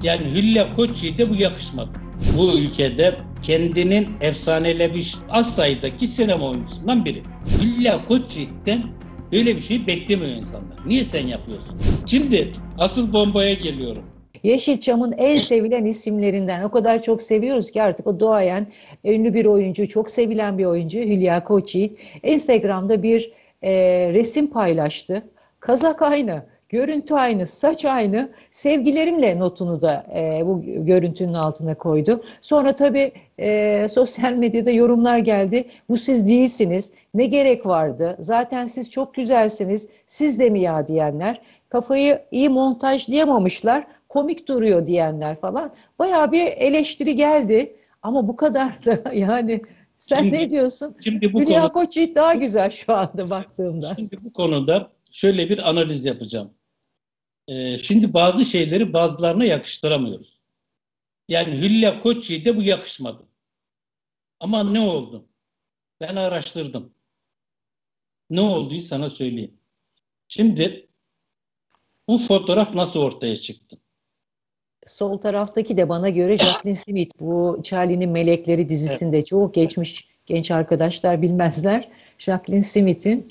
Yani Hülya Koçyiğit'e bu yakışmadı. Bu ülkede kendinin efsanelemiş az sayıdaki sinema oyuncusundan biri. Hülya Koçyiğit'ten böyle bir şey beklemiyor insanlar. Niye sen yapıyorsun? Şimdi asıl bombaya geliyorum. Yeşilçam'ın en sevilen isimlerinden. O kadar çok seviyoruz ki artık o doğayan ünlü bir oyuncu, çok sevilen bir oyuncu Hülya Koçyiğit. Instagram'da bir resim paylaştı. Kazak aynı, görüntü aynı, saç aynı. Sevgilerimle notunu da bu görüntünün altına koydu. Sonra tabii sosyal medyada yorumlar geldi. Bu siz değilsiniz. Ne gerek vardı? Zaten siz çok güzelsiniz. Siz de mi ya diyenler. Kafayı iyi montajlayamamışlar, komik duruyor diyenler falan. Bayağı bir eleştiri geldi. Ama bu kadar da yani sen ne Şimdi, diyorsun? şimdi bu Hülya konu, Koçyiğit daha güzel şu anda baktığımda. şimdi bu konuda şöyle bir analiz yapacağım. Şimdi bazı şeyleri bazılarına yakıştıramıyoruz. Yani Hülya Koçyiğit'e bu yakışmadı. Ama ne oldu? Ben araştırdım. Ne olduğu sana söyleyeyim. Şimdi bu fotoğraf nasıl ortaya çıktı? Sol taraftaki de bana göre Jacqueline Smith. Bu Charlie'nin Melekleri Evet. dizisinde çok geçmiş genç arkadaşlar bilmezler. Jacqueline Smith'in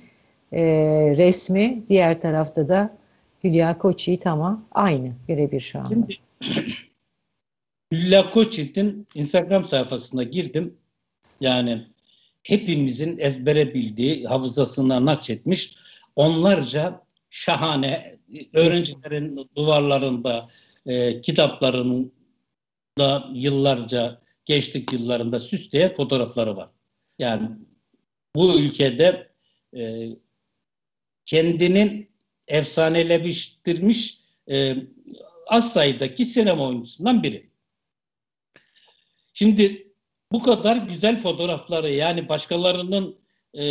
resmi. Diğer tarafta da Hülya Koçyiğit ama aynı birebir şu anda. Şimdi Hülya Koçyiğit'in Instagram sayfasına girdim. Yani hepimizin ezbere bildiği, hafızasına nakşetmiş onlarca şahane Resmi. öğrencilerin duvarlarında, kitaplarında yıllarca, gençlik yıllarında süsleyen fotoğrafları var. Yani bu ülkede e, kendinin efsaneleştirmiş az sayıdaki sinema oyuncusundan biri. Şimdi bu kadar güzel fotoğrafları yani başkalarının e,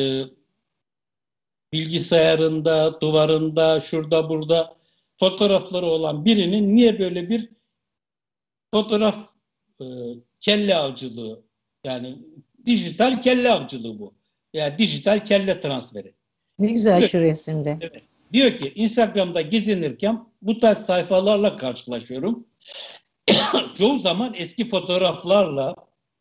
bilgisayarında, duvarında, şurada burada fotoğrafları olan birinin niye böyle bir fotoğraf e, kelle avcılığı yani dijital kelle avcılığı bu. Yani dijital kelle transferi. Ne güzel Diyor, şu resimde. evet. Diyor ki Instagram'da gezinirken bu tarz sayfalarla karşılaşıyorum. Çoğu zaman eski fotoğraflarla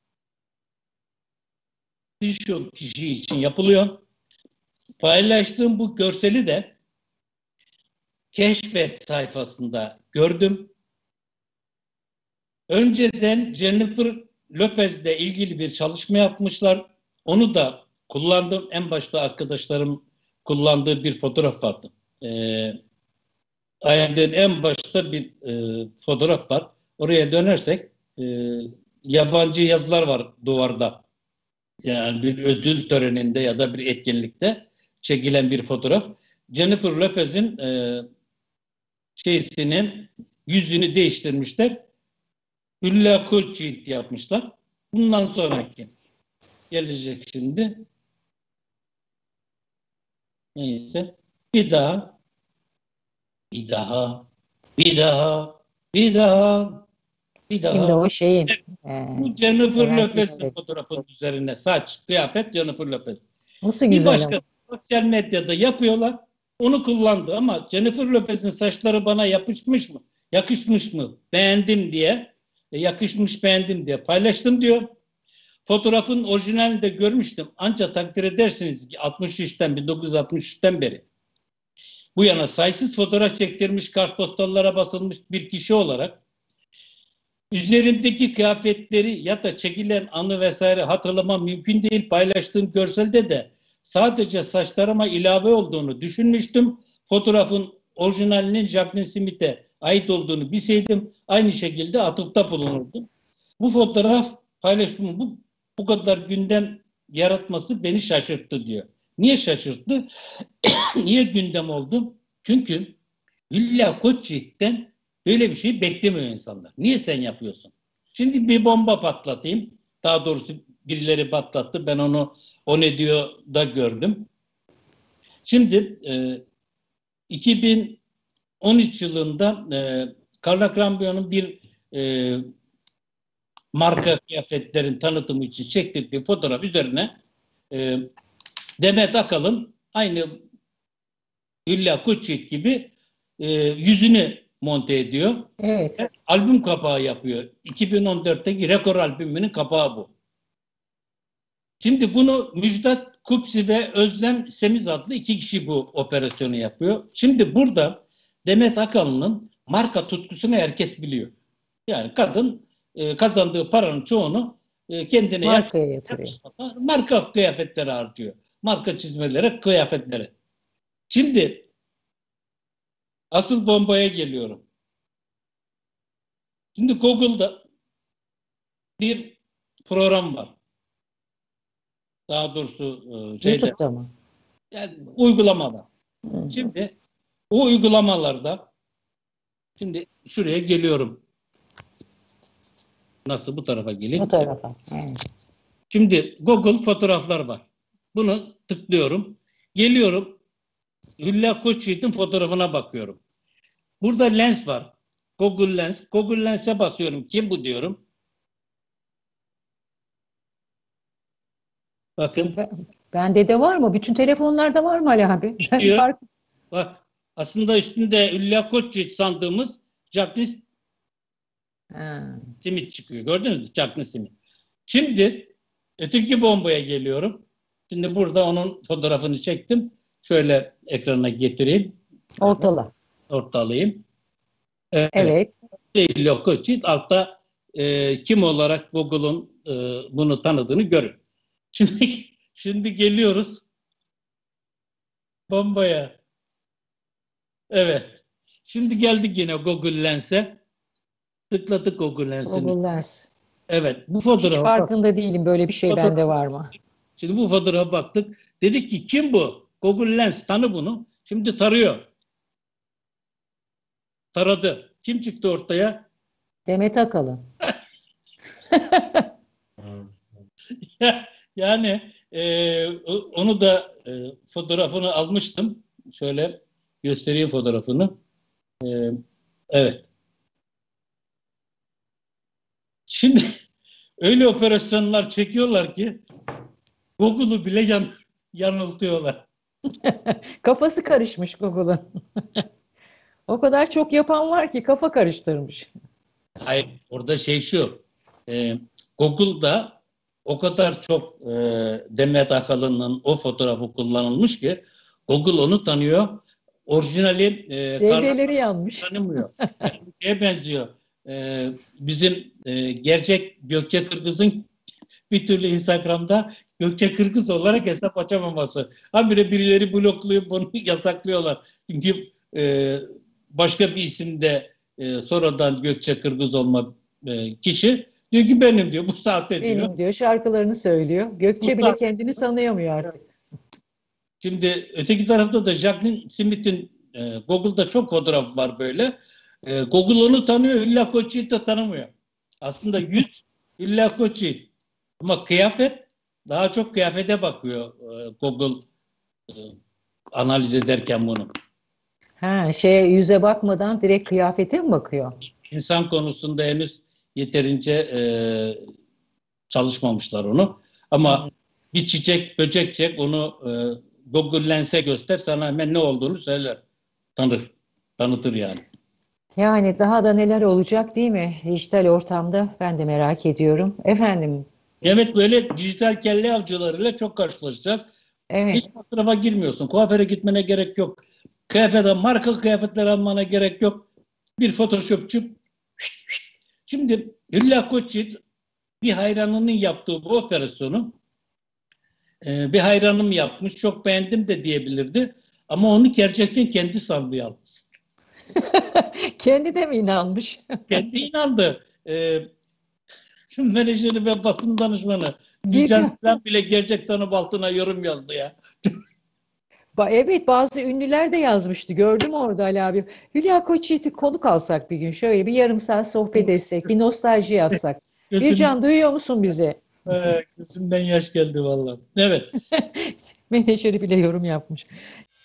birçok kişi için yapılıyor. Paylaştığım bu görseli de Keşfet sayfasında gördüm. Önceden Jennifer Lopez'le ilgili bir çalışma yapmışlar. Onu da kullandım. En başta arkadaşlarım kullandığı bir fotoğraf vardı. Aynen en başta bir fotoğraf var. Oraya dönersek yabancı yazılar var duvarda. Yani bir ödül töreninde ya da bir etkinlikte çekilen bir fotoğraf. Jennifer Lopez'in yüzünü değiştirmişler. Hülya Koçyiğit yapmışlar. Bundan sonraki gelecek şimdi. Neyse. Bir daha, bir daha, bir daha, bir daha, bir Şimdi daha. o şeyin Bu Jennifer Levent'in Lopez'in evet. fotoğrafın üzerine saç, kıyafet Jennifer Lopez. Nasıl Bir güzel ama. başka sosyal medyada yapıyorlar. Onu kullandı ama Jennifer Lopez'in saçları bana yapışmış mı? Yakışmış mı? Beğendim diye. Yakışmış beğendim diye paylaştım diyor. Fotoğrafın orijinalini de görmüştüm. Ancak takdir edersiniz ki 63'ten 1963'ten beri bu yana sayısız fotoğraf çektirmiş, kartpostallara basılmış bir kişi olarak üzerindeki kıyafetleri ya da çekilen anı vesaire hatırlama mümkün değil. Paylaştığım görselde de sadece saçlarıma ilave olduğunu düşünmüştüm. Fotoğrafın orijinalinin Jacqueline Smith'e ait olduğunu bilseydim aynı şekilde atıfta bulunurdum. Bu fotoğraf paylaşımı bu kadar gündem yaratması beni şaşırttı diyor. Niye şaşırttı? Niye gündem oldu? Çünkü Hülya Koçyiğit'ten böyle bir şey beklemiyor insanlar. Niye sen yapıyorsun? Şimdi bir bomba patlatayım. Daha doğrusu birileri patlattı. Ben o ne diyor da gördüm. Şimdi 2013 yılında Carla Cambion'un bir e, marka kıyafetlerin tanıtımı için çektirdiği fotoğraf üzerine e, Demet Akalın aynı Hülya Koçyiğit gibi yüzünü monte ediyor. Evet. Albüm kapağı yapıyor. 2014'teki rekor albümünün kapağı bu. Şimdi bunu Müjdat Kupsi ve Özlem Semiz adlı iki kişi bu operasyonu yapıyor. Şimdi burada Demet Akalın'ın marka tutkusunu herkes biliyor. Yani kadın kazandığı paranın çoğunu kendine Markaya yatırıyor. marka kıyafetleri harcıyor. Marka çizmelere, kıyafetlere. Şimdi asıl bombaya geliyorum. Şimdi Google'da bir program var. Daha doğrusu YouTube'da mı? yani uygulamada. Hı. Şimdi o uygulamalarda şimdi şuraya geliyorum. Nasıl bu tarafa geleyim? Bu tarafa. Evet. Şimdi Google fotoğraflar var. Bunu tıklıyorum. Geliyorum. Hülya Koçyiğit'in fotoğrafına bakıyorum. Burada lens var. Google Lens. Google Lens'e basıyorum. Kim bu diyorum. Bakın. Bende de var mı? Bütün telefonlarda var mı Ali abi? Diyor. Bak. Aslında üstünde Hülya Koçyiğit sandığımız Jacqueline Smith çıkıyor. Gördünüz mü? Jacqueline Smith. Şimdi öteki bombaya geliyorum. Şimdi burada onun fotoğrafını çektim. Şöyle ekrana getireyim. Ortala. Ortalayayım. Evet. Hülya Koçyiğit altta kim olarak Google'un bunu tanıdığını görün. Şimdi geliyoruz bombaya. Evet. Şimdi geldik yine Google Lens'e. Tıkladık Google Lens'in. Google Lens. Evet. Bu Hiç fotoğrafa farkında değilim böyle bir şey bende var mı? Şimdi bu fotoğrafa baktık. Dedik ki kim bu? Google Lens tanı bunu. Şimdi tarıyor. Taradı. Kim çıktı ortaya? Demet Akalın. Yani onu da fotoğrafını almıştım. Şöyle göstereyim fotoğrafını. Evet. Şimdi öyle operasyonlar çekiyorlar ki Google'u bile yanıltıyorlar. Kafası karışmış Google'ın. O kadar çok yapan var ki kafa karıştırmış. Hayır, orada şey şu. Google'da o kadar çok Demet Akalın'ın o fotoğrafı kullanılmış ki Google onu tanıyor. Orijinali Devreleri yanmış. tanımıyor. Yani bir şeye benziyor. Bizim gerçek Gökçe Kırgız'ın bir türlü Instagram'da Gökçe Kırgız olarak hesap açamaması. Habire birileri bloklayıp bunu yasaklıyorlar. Çünkü başka bir isimde sonradan Gökçe Kırgız olma kişi diyor ki benim diyor bu saatte diyor. Benim diyor şarkılarını söylüyor. Gökçe bile kendini tanıyamıyor artık. Şimdi öteki tarafta da Jacqueline Smith'in Google'da çok fotoğrafı var böyle. Google onu tanıyor, Hülya Koçyiğit de tanımıyor. Aslında yüz Hülya Koçyiğit. Ama kıyafet daha çok kıyafete bakıyor Google analiz ederken bunu. Ha, yüze bakmadan direkt kıyafete mi bakıyor? İnsan konusunda henüz yeterince çalışmamışlar onu. Ama bir çiçek, böcek çek onu Google Lens'e göster sana hemen ne olduğunu söyler. Tanıtır yani. Yani daha da neler olacak değil mi? Dijital ortamda ben de merak ediyorum. Efendim, Evet böyle dijital kelle avcılarıyla çok karşılaşacağız. Hiç evet. masrafa girmiyorsun. Kuaföre gitmene gerek yok. Marka kıyafetler almana gerek yok. Bir photoshopçu. Şimdi Hülya Koçyiğit bir hayranının yaptığı bu operasyonu bir hayranım yapmış. Çok beğendim de diyebilirdi. Ama onu gerçekten kendi sandı yalnız. Kendi de mi inanmış? Kendi inandı. Menajeri ve basın danışmanı Gülcan Bircan. Sinan bile gerçek sanıp altına yorum yazdı ya. Evet, bazı ünlüler de yazmıştı. Gördüm orada Ali abi. Hülya Koçyiğit'i konuk alsak bir gün. Şöyle bir yarım saat sohbet etsek. Bir nostalji yapsak. Gözüm, Bircan duyuyor musun bizi? gözümden yaş geldi vallahi. Evet. Menajeri bile yorum yapmış.